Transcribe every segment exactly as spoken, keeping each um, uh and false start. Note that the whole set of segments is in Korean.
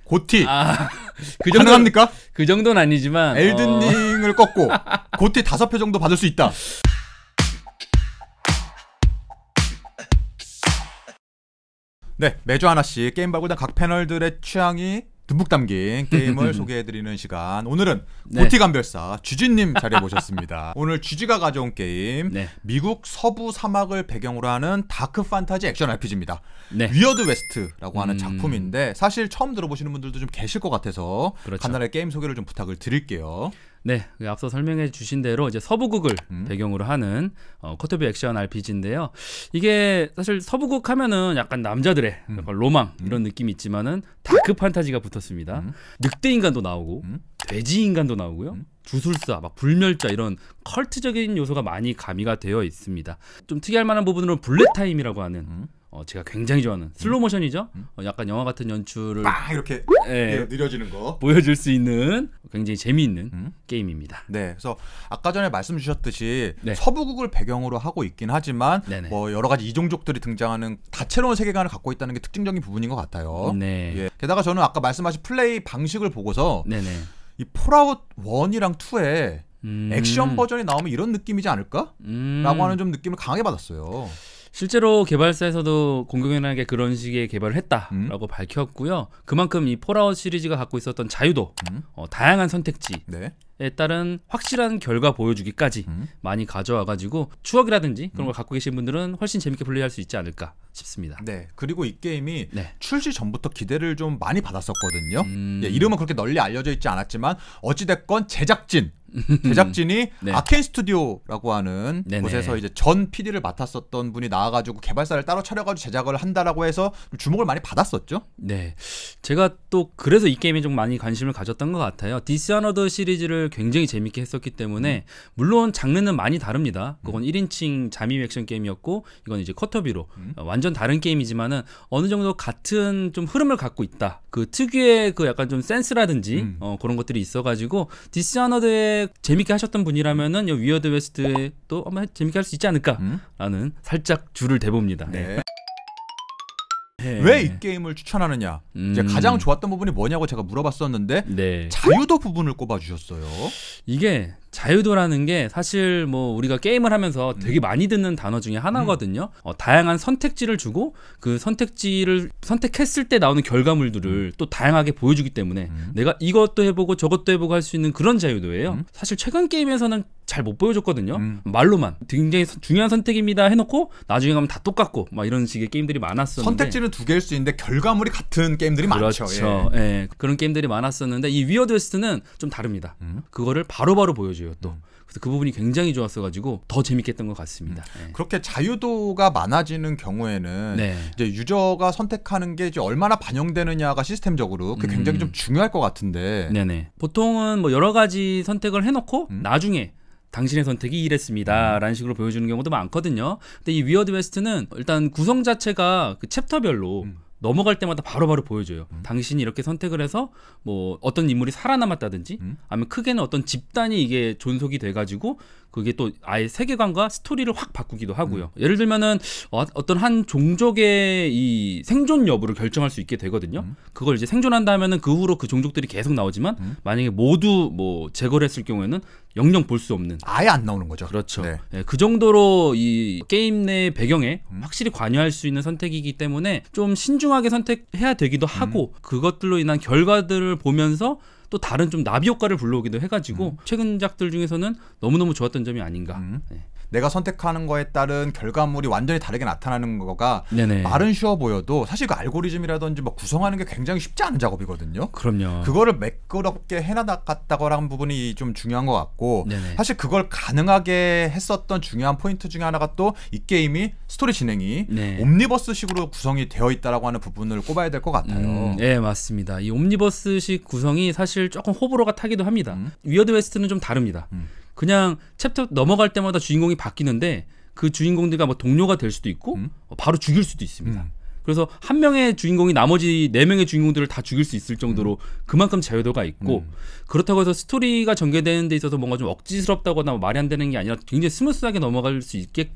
고티. 아, 그 정도, 가능합니까? 그 정도는 아니지만 엘든링을 어... 꺾고 고티 다섯 표 정도 받을 수 있다. 네, 매주 하나씩 게임 발굴단 각 패널들의 취향이 듬뿍 담긴 게임을 소개해드리는 시간. 오늘은 네. 고티 감별사 쥐쥐님 자리에 모셨습니다. 오늘 쥐쥐가 가져온 게임 네. 미국 서부 사막을 배경으로 하는 다크 판타지 액션 알피지입니다. 네. 위어드 웨스트라고 하는 음... 작품인데 사실 처음 들어보시는 분들도 좀 계실 것 같아서 그렇죠. 간단하게 게임 소개를 좀 부탁을 드릴게요. 네, 앞서 설명해 주신 대로 이제 서부국을 음. 배경으로 하는 어, 커터비 액션 알피지인데요. 이게 사실 서부국 하면은 약간 남자들의 음. 약간 로망 이런 음. 느낌이 있지만은 다크 판타지가 붙었습니다. 음. 늑대 인간도 나오고 음. 돼지 인간도 나오고요. 음. 주술사, 막 불멸자 이런 컬트적인 요소가 많이 가미가 되어 있습니다. 좀 특이할 만한 부분으로는 블랙 타임이라고 하는 음. 어, 제가 굉장히 좋아하는 슬로우 모션이죠. 음. 어, 약간 영화 같은 연출을 막 이렇게 예, 느려지는 거 보여줄 수 있는 굉장히 재미있는 음. 게임입니다. 네, 그래서 아까 전에 말씀 주셨듯이 네. 서부국을 배경으로 하고 있긴 하지만 네네. 뭐 여러 가지 이종족들이 등장하는 다채로운 세계관을 갖고 있다는 게 특징적인 부분인 것 같아요. 네. 예. 게다가 저는 아까 말씀하신 플레이 방식을 보고서 네네. 이 폴아웃 원이랑 투에 음. 액션 버전이 나오면 이런 느낌이지 않을까? 음. 라고 하는 좀 느낌을 강하게 받았어요. 실제로 개발사에서도 공공연하게 그런 식의 개발을 했다라고 음? 밝혔고요. 그만큼 이 폴아웃 시리즈가 갖고 있었던 자유도, 음? 어, 다양한 선택지에 네. 따른 확실한 결과 보여주기까지 음? 많이 가져와가지고 추억이라든지 그런 걸 음? 갖고 계신 분들은 훨씬 재밌게 플레이할 수 있지 않을까 싶습니다. 네, 그리고 이 게임이 네. 출시 전부터 기대를 좀 많이 받았었거든요. 음... 예, 이름은 그렇게 널리 알려져 있지 않았지만 어찌됐건 제작진 제작진이 네. 아케인 스튜디오라고 하는 네네. 곳에서 이제 전 피디를 맡았었던 분이 나와가지고 개발사를 따로 차려가지고 제작을 한다라고 해서 주목을 많이 받았었죠. 네, 제가 또 그래서 이 게임에 좀 많이 관심을 가졌던 것 같아요. 디스아너드 시리즈를 굉장히 재밌게 했었기 때문에 물론 장르는 많이 다릅니다. 그건 음. 일 인칭 잠입 액션 게임이었고 이건 이제 커터비로 음. 완전 다른 게임이지만은 어느 정도 같은 좀 흐름을 갖고 있다. 그 특유의 그 약간 좀 센스라든지 음. 어, 그런 것들이 있어가지고 디스아너드에 재밌게 하셨던 분이라면은 위어드 웨스트에 또 한번 재밌게 할 수 있지 않을까라는 음? 살짝 줄을 대봅니다. 네. 네. 왜 이 게임을 추천하느냐? 음. 이제 가장 좋았던 부분이 뭐냐고 제가 물어봤었는데 네. 자유도 부분을 꼽아주셨어요. 이게 자유도라는 게 사실 뭐 우리가 게임을 하면서 되게 많이 듣는 단어 중에 하나거든요. 음. 어, 다양한 선택지를 주고 그 선택지를 선택했을 때 나오는 결과물들을 음. 또 다양하게 보여주기 때문에 음. 내가 이것도 해보고 저것도 해보고 할 수 있는 그런 자유도예요. 음. 사실 최근 게임에서는 잘 못 보여줬거든요. 음. 말로만 굉장히 중요한 선택입니다 해놓고 나중에 가면 다 똑같고 막 이런 식의 게임들이 많았었는데 선택지는 두 개일 수 있는데 결과물이 같은 게임들이 그렇죠. 많죠. 예. 예. 그런 게임들이 많았었는데 이 위어드 웨스트는 좀 다릅니다. 음. 그거를 바로바로 보여줘요 또. 음. 그래서 그 부분이 굉장히 좋았어가지고 더 재밌게 했던 것 같습니다. 음. 네. 그렇게 자유도가 많아지는 경우에는 네. 이제 유저가 선택하는 게 이제 얼마나 반영되느냐가 시스템적으로 그게 굉장히 음. 좀 중요할 것 같은데. 네네. 보통은 뭐 여러 가지 선택을 해놓고 음? 나중에 당신의 선택이 이랬습니다. 음. 라는 식으로 보여주는 경우도 많거든요. 근데 이 위어드 웨스트는 일단 구성 자체가 그 챕터별로 음. 넘어갈 때마다 바로바로 바로 보여줘요. 음. 당신이 이렇게 선택을 해서 뭐 어떤 인물이 살아남았다든지 음. 아니면 크게는 어떤 집단이 이게 존속이 돼가지고 그게 또 아예 세계관과 스토리를 확 바꾸기도 하고요. 음. 예를 들면은 어, 어떤 한 종족의 이 생존 여부를 결정할 수 있게 되거든요. 음. 그걸 이제 생존한다 하면은 그 후로 그 종족들이 계속 나오지만 음. 만약에 모두 뭐 제거를 했을 경우에는 영영 볼 수 없는 아예 안 나오는 거죠. 그렇죠. 네. 네, 그 정도로 이 게임 내 배경에 음. 확실히 관여할 수 있는 선택이기 때문에 좀 신중하게 선택해야 되기도 하고 음. 그것들로 인한 결과들을 보면서 또 다른 좀 나비 효과를 불러오기도 해가지고 음. 최근작들 중에서는 너무너무 좋았던 점이 아닌가. 음. 네. 내가 선택하는 거에 따른 결과물이 완전히 다르게 나타나는 거가 네네. 말은 쉬워 보여도 사실 그 알고리즘이라든지 뭐 구성하는 게 굉장히 쉽지 않은 작업이거든요. 그럼요. 그거를 매끄럽게 해나갔다고 하는 부분이 좀 중요한 것 같고 네네. 사실 그걸 가능하게 했었던 중요한 포인트 중에 하나가 또 이 게임이 스토리 진행이 네. 옴니버스식으로 구성이 되어 있다라고 하는 부분을 꼽아야 될 것 같아요. 음, 네, 맞습니다. 이 옴니버스식 구성이 사실 조금 호불호가 타기도 합니다. 음. 위어드 웨스트는 좀 다릅니다. 음. 그냥 챕터 넘어갈 때마다 주인공이 바뀌는데 그 주인공들과 뭐 동료가 될 수도 있고 음? 바로 죽일 수도 있습니다. 음. 그래서 한 명의 주인공이 나머지 네 명의 주인공들을 다 죽일 수 있을 정도로 음. 그만큼 자유도가 있고 음. 그렇다고 해서 스토리가 전개되는 데 있어서 뭔가 좀 억지스럽다거나 뭐 말이 안 되는 게 아니라 굉장히 스무스하게 넘어갈 수 있게끔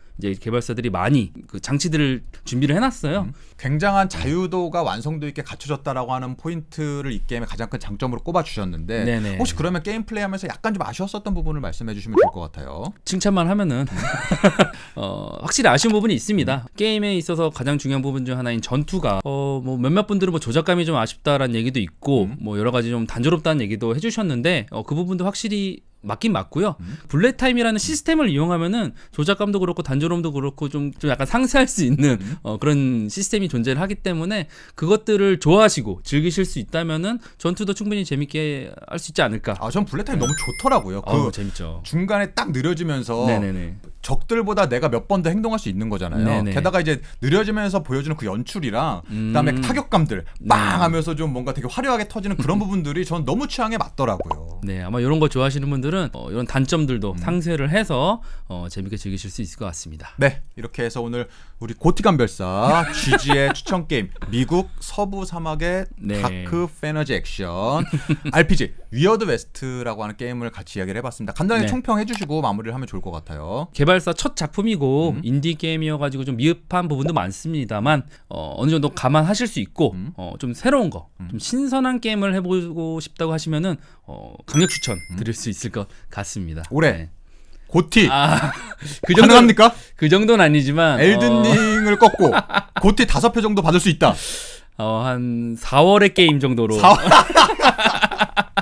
이제 개발사들이 많이 그 장치들을 준비를 해놨어요. 음, 굉장한 자유도가 완성도 있게 갖춰졌다라고 하는 포인트를 이 게임의 가장 큰 장점으로 꼽아주셨는데 네네. 혹시 그러면 게임 플레이하면서 약간 좀 아쉬웠었던 부분을 말씀해주시면 좋을 것 같아요. 칭찬만 하면은 어, 확실히 아쉬운 부분이 있습니다. 게임에 있어서 가장 중요한 부분 중 하나인 전투가 어, 뭐 몇몇 분들은 뭐 조작감이 좀 아쉽다라는 얘기도 있고 음. 뭐 여러 가지 좀 단조롭다는 얘기도 해주셨는데 어, 그 부분도 확실히 맞긴 맞고요. 음. 블랙 타임이라는 시스템을 이용하면은 조작감도 그렇고 단조로움도 그렇고 좀, 좀 약간 상쇄할 수 있는 음. 어, 그런 시스템이 존재를 하기 때문에 그것들을 좋아하시고 즐기실 수 있다면은 전투도 충분히 재밌게 할 수 있지 않을까. 아, 전 블랙 타임 너무 좋더라고요. 그 어우, 재밌죠. 중간에 딱 느려지면서 네네네. 적들보다 내가 몇 번 더 행동할 수 있는 거잖아요. 네네. 게다가 이제 느려지면서 보여주는 그 연출이랑 음. 그다음에 타격감들 빵 네. 하면서 좀 뭔가 되게 화려하게 터지는 그런 부분들이 전 너무 취향에 맞더라고요. 네, 아마 이런 거 좋아하시는 분들은 어, 이런 단점들도 음. 상쇄를 해서 어, 재밌게 즐기실 수 있을 것 같습니다. 네, 이렇게 해서 오늘 우리 고티감별사 지지의 추천 게임 미국 서부 사막의 네. 다크 패너지 액션 알피지 위어드 웨스트라고 하는 게임을 같이 이야기를 해봤습니다. 간단하게 네. 총평해주시고 마무리를 하면 좋을 것 같아요. 개발사 첫 작품이고 음. 인디 게임이어가지고 좀 미흡한 부분도 많습니다만 어, 어느 정도 감안하실 수 있고 음. 어, 좀 새로운 거, 음. 좀 신선한 게임을 해보고 싶다고 하시면은 어, 강력 추천 드릴 수 있을 것 같습니다. 올해 네. 고티 아, 그 정도 가능합니까? 그 정도는 아니지만 엘든링을 꺾고 고티 다섯 표 정도 받을 수 있다. 어, 어, 한 사월의 게임 정도로. 사월.